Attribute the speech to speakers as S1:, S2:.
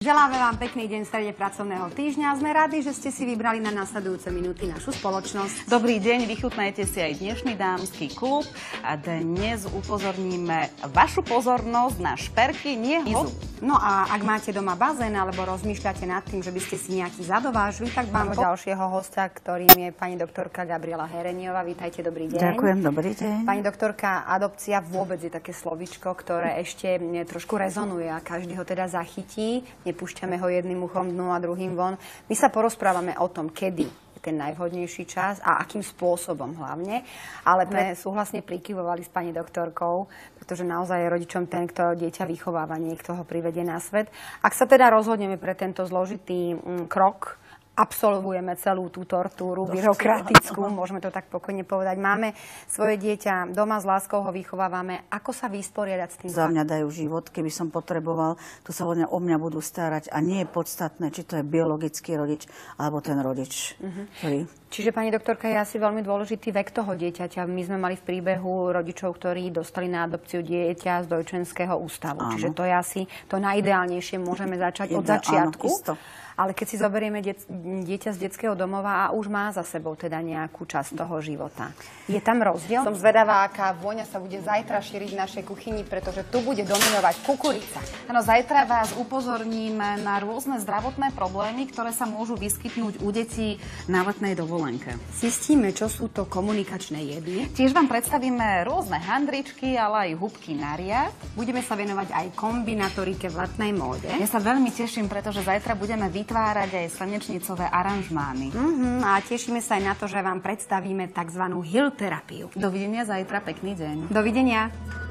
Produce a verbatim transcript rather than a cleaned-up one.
S1: Želáme vám pekný deň v strede pracovného týždňa a sme radi, že ste si vybrali na nasledujúce minúty našu spoločnosť.
S2: Dobrý deň, vychutnajte si aj dnešný dámsky klub a dnes upozorníme vašu pozornosť na šperky, nie hmyzu.
S1: No a ak máte doma bazén alebo rozmýšľate nad tým, že by ste si nejaký zadovážili, tak máme po... ďalšieho hostia, ktorým je pani doktorka Gabriela Hereniová. Vítajte, dobrý deň.
S3: Ďakujem, dobrý deň.
S1: Pani doktorka, adopcia vôbec je také slovíčko, ktoré ešte trošku rezonuje a každý ho teda zachytí. Nepúšťame ho jedným uchom dnu a druhým von. My sa porozprávame o tom, kedy je ten najvhodnejší čas a akým spôsobom hlavne. Ale sme súhlasne prikyvovali s pani doktorkou, pretože naozaj je rodičom ten, kto dieťa vychováva, niekto ho privedie na svet. Ak sa teda rozhodneme pre tento zložitý mm, krok, absolvujeme celú tú tortúru byrokratickú, môžeme to tak pokojne povedať. Máme svoje dieťa doma, s láskou ho vychovávame. Ako sa vysporiadať s tým?
S3: Za mňa dajú život, keby som potreboval, tu sa o mňa, o mňa budú starať a nie je podstatné, či to je biologický rodič alebo ten rodič. Uh-huh. Ktorý...
S1: Čiže, pani doktorka, je asi veľmi dôležitý vek toho dieťaťa. My sme mali v príbehu rodičov, ktorí dostali na adopciu dieťa z Dojčenského ústavu. Áno. Čiže to je asi to najideálnejšie. Môžeme začať od začiatku. Áno, ale keď si zoberieme det- dieťa z detského domova a už má za sebou teda nejakú časť toho života. Je tam rozdiel? Som zvedavá, aká vôňa sa bude zajtra šíriť v našej kuchyni, pretože tu bude dominovať kukurica.
S2: Áno, zajtra vás upozorníme na rôzne zdravotné problémy, ktoré sa môžu vyskytnúť u detí na letnej dovolenke.
S1: Zistíme, čo sú to komunikačné jedy.
S2: Tiež vám predstavíme rôzne handričky, ale aj húbky na riad.
S1: Budeme sa venovať aj kombinatorike v letnej móde.
S2: Ja sa veľmi teším, pretože zajtra budeme vytvárať aj slnečnicové aranžmány.
S1: Uh-huh. A tešíme sa aj na to, že vám predstavíme tzv. Hill terapiu.
S2: Dovidenia zajtra, pekný deň.
S1: Dovidenia.